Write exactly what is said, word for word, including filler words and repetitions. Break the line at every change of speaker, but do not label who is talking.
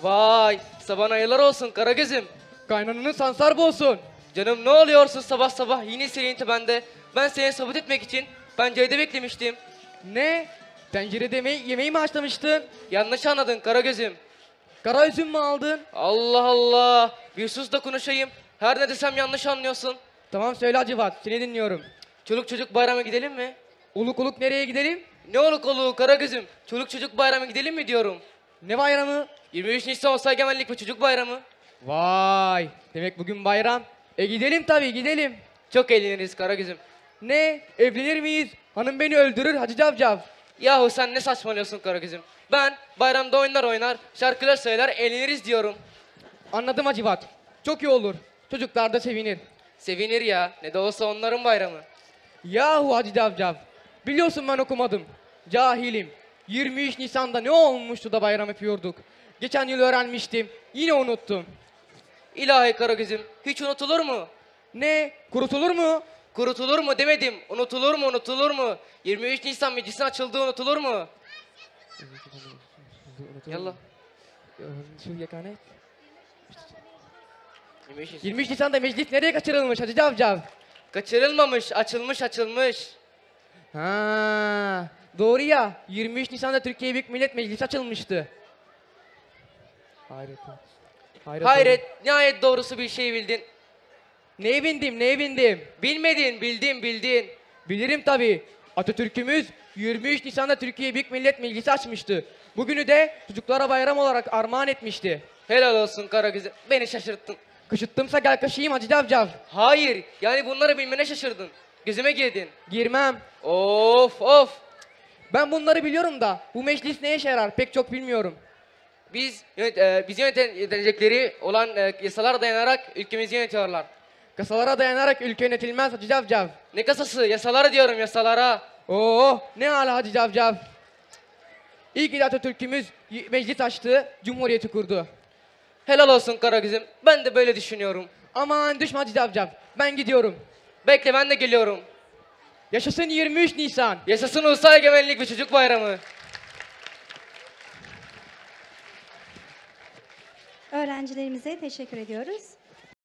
Vay, sabah hayırlar olsun Karagöz'üm.
Kaynananın sansar olsun.
Canım ne oluyorsun sabah sabah yine senin tepende. Ben seni sabit etmek için pencerede beklemiştim.
Ne? Tencerede yemeği, yemeği mi haşlamıştın?
Yanlış anladın Karagöz'üm.
Kara üzüm mü aldın?
Allah Allah, bir sus da konuşayım. Her ne desem yanlış anlıyorsun.
Tamam söyle Hacivat, seni dinliyorum.
Çoluk çocuk bayramı gidelim mi?
Uluk uluk nereye gidelim?
Ne oluk oluğu Karagöz'üm? Çoluk çocuk bayramı gidelim mi diyorum.
Ne bayramı?
yirmi üç Nisan Ulusal Egemenlik ve Çocuk Bayramı.
Vay, demek bugün bayram. E gidelim tabii gidelim.
Çok eğleniriz Karagöz'üm.
Ne? Evlenir miyiz? Hanım beni öldürür Hacı Cavcav.
Yahu sen ne saçmalıyorsun Karagöz'üm? Ben bayramda oyunlar oynar, şarkılar söyler, eğleniriz diyorum.
Anladım Hacivat. Çok iyi olur. Çocuklar da sevinir.
Sevinir ya, ne de olsa onların bayramı.
Yahu Hacı Cavcav. Biliyorsun ben okumadım. Cahilim. yirmi üç Nisan'da ne olmuştu da bayram yapıyorduk? Geçen yıl öğrenmiştim. Yine unuttum.
İlahi Karagöz'üm, hiç unutulur mu?
Ne? Kurutulur mu?
Kurutulur mu demedim, unutulur mu unutulur mu? yirmi üç Nisan meclisin açıldığı unutulur mu? Yallah.
yirmi üç
yirmi üç Nisan.
yirmi üç Nisan'da meclis nereye kaçırılmış Hacı Cavcav?
Kaçırılmamış, açılmış açılmış.
Ha, doğru ya. yirmi üç Nisan'da Türkiye Büyük Millet Meclisi açılmıştı. Hayret. Hayret.
Hayret, nihayet doğrusu bir şey bildin.
Neye bindim, neye bindim?
Bilmedin, bildin, bildin.
Bilirim tabii. Atatürk'ümüz yirmi üç Nisan'da Türkiye Büyük Millet Meclisi açmıştı. Bugünü de çocuklara bayram olarak armağan etmişti.
Helal olsun Karagöz'üm, beni şaşırttın.
Kışıttımsa gel kaşıyım Hacı Cavcav.
Hayır, yani bunları bilmene şaşırdın. Gözüme girdin.
Girmem.
Of of.
Ben bunları biliyorum da bu meclis neye işe yarar pek çok bilmiyorum.
Biz yönet, e, bizi yöneten- yönetecekleri olan e, yasalara dayanarak ülkemizi yönetiyorlar.
Kasalara dayanarak ülke yönetilmez Hacı Cavcav.
Ne kasası? Yasalara diyorum, yasalara.
Oo, ne hala Hacı Cavcav. İyi ki de Atatürk'ümüz y- meclis açtı, cumhuriyeti kurdu.
Helal olsun Karagöz'üm. Ben de böyle düşünüyorum.
Aman düşme Hacı Cavcav, ben gidiyorum.
Bekle, ben de geliyorum.
Yaşasın yirmi üç Nisan.
Yaşasın Ulusal Egemenlik ve Çocuk Bayramı.
Öğrencilerimize teşekkür ediyoruz.